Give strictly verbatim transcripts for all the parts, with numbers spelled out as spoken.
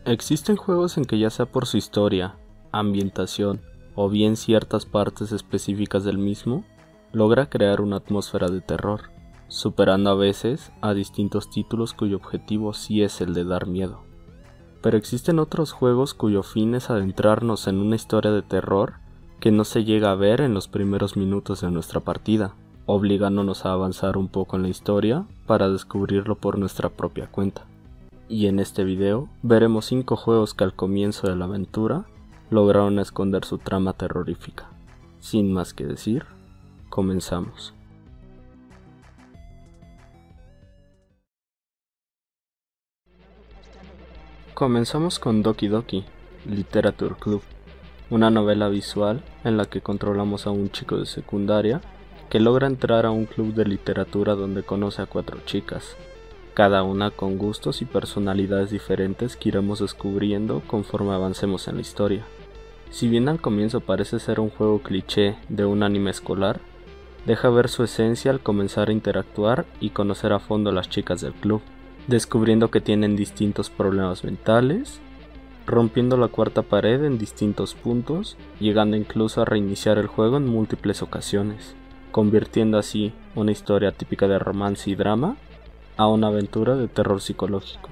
Existen juegos en que ya sea por su historia, ambientación o bien ciertas partes específicas del mismo, logra crear una atmósfera de terror, superando a veces a distintos títulos cuyo objetivo sí es el de dar miedo. Pero existen otros juegos cuyo fin es adentrarnos en una historia de terror que no se llega a ver en los primeros minutos de nuestra partida, obligándonos a avanzar un poco en la historia para descubrirlo por nuestra propia cuenta. Y en este video veremos cinco juegos que al comienzo de la aventura lograron esconder su trama terrorífica. Sin más que decir, comenzamos. Comenzamos con Doki Doki Literature Club, una novela visual en la que controlamos a un chico de secundaria que logra entrar a un club de literatura donde conoce a cuatro chicas, cada una con gustos y personalidades diferentes que iremos descubriendo conforme avancemos en la historia. Si bien al comienzo parece ser un juego cliché de un anime escolar, deja ver su esencia al comenzar a interactuar y conocer a fondo a las chicas del club, descubriendo que tienen distintos problemas mentales, rompiendo la cuarta pared en distintos puntos, llegando incluso a reiniciar el juego en múltiples ocasiones, convirtiendo así una historia típica de romance y drama a una aventura de terror psicológico.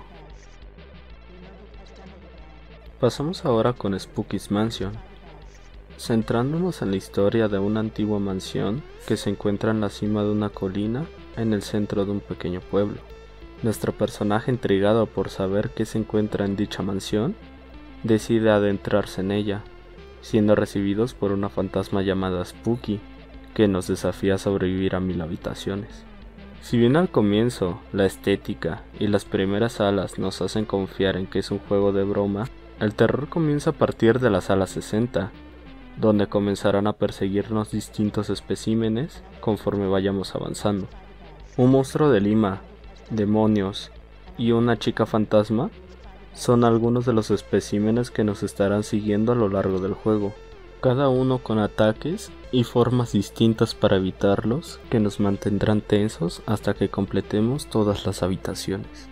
Pasamos ahora con Spooky's Mansion, centrándonos en la historia de una antigua mansión que se encuentra en la cima de una colina en el centro de un pequeño pueblo. Nuestro personaje, intrigado por saber qué se encuentra en dicha mansión, decide adentrarse en ella, siendo recibidos por una fantasma llamada Spooky, que nos desafía a sobrevivir a mil habitaciones. Si bien al comienzo la estética y las primeras salas nos hacen confiar en que es un juego de broma, el terror comienza a partir de la sala sesenta, donde comenzarán a perseguirnos distintos especímenes conforme vayamos avanzando. Un monstruo de lima, demonios y una chica fantasma son algunos de los especímenes que nos estarán siguiendo a lo largo del juego, cada uno con ataques y formas distintas para evitarlos que nos mantendrán tensos hasta que completemos todas las habitaciones.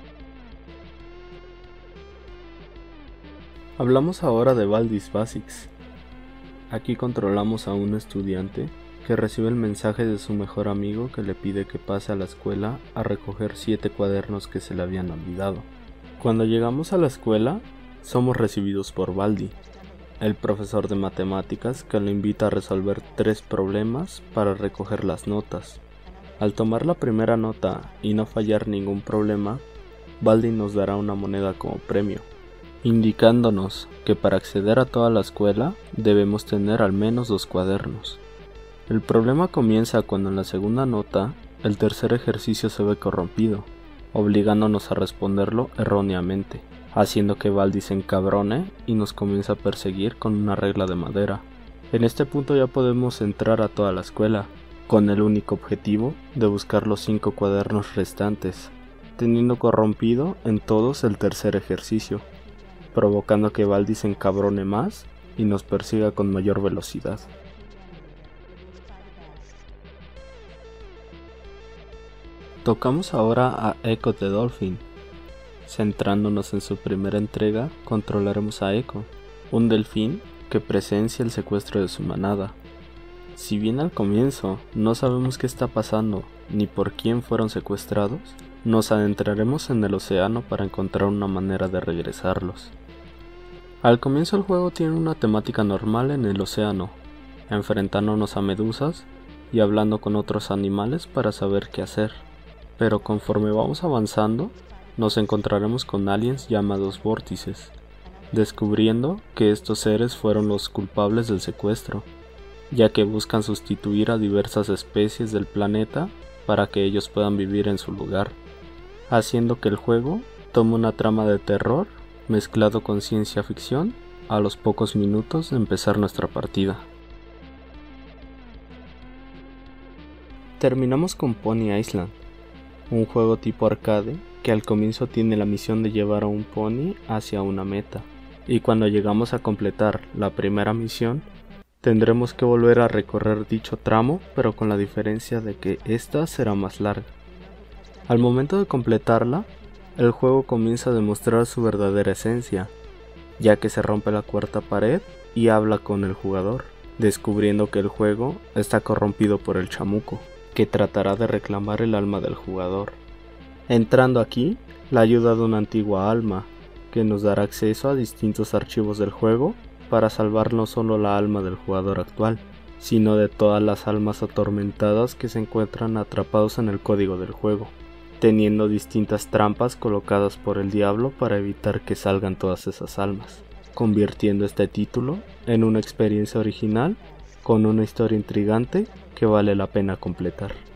Hablamos ahora de Baldi's Basics. Aquí controlamos a un estudiante que recibe el mensaje de su mejor amigo que le pide que pase a la escuela a recoger siete cuadernos que se le habían olvidado. Cuando llegamos a la escuela, somos recibidos por Baldi, el profesor de matemáticas, que lo invita a resolver tres problemas para recoger las notas. Al tomar la primera nota y no fallar ningún problema, Baldi nos dará una moneda como premio, indicándonos que para acceder a toda la escuela debemos tener al menos dos cuadernos. El problema comienza cuando en la segunda nota el tercer ejercicio se ve corrompido, obligándonos a responderlo erróneamente, haciendo que Baldi se encabrone y nos comienza a perseguir con una regla de madera. En este punto ya podemos entrar a toda la escuela, con el único objetivo de buscar los cinco cuadernos restantes, teniendo corrompido en todos el tercer ejercicio, provocando que Baldi se encabrone más y nos persiga con mayor velocidad. Tocamos ahora a Echo the Dolphin. Centrándonos en su primera entrega, controlaremos a Echo, un delfín que presencia el secuestro de su manada. Si bien al comienzo no sabemos qué está pasando ni por quién fueron secuestrados, nos adentraremos en el océano para encontrar una manera de regresarlos. Al comienzo el juego tiene una temática normal en el océano, enfrentándonos a medusas y hablando con otros animales para saber qué hacer, pero conforme vamos avanzando, nos encontraremos con aliens llamados vórtices, descubriendo que estos seres fueron los culpables del secuestro, ya que buscan sustituir a diversas especies del planeta para que ellos puedan vivir en su lugar, haciendo que el juego tome una trama de terror mezclado con ciencia ficción a los pocos minutos de empezar nuestra partida. Terminamos con Pony Island, un juego tipo arcade que al comienzo tiene la misión de llevar a un pony hacia una meta, y cuando llegamos a completar la primera misión, tendremos que volver a recorrer dicho tramo, pero con la diferencia de que esta será más larga. Al momento de completarla, el juego comienza a demostrar su verdadera esencia, ya que se rompe la cuarta pared y habla con el jugador, descubriendo que el juego está corrompido por el chamuco, que tratará de reclamar el alma del jugador. Entrando aquí, la ayuda de una antigua alma, que nos dará acceso a distintos archivos del juego para salvar no solo la alma del jugador actual, sino de todas las almas atormentadas que se encuentran atrapados en el código del juego, teniendo distintas trampas colocadas por el diablo para evitar que salgan todas esas almas, convirtiendo este título en una experiencia original con una historia intrigante que vale la pena completar.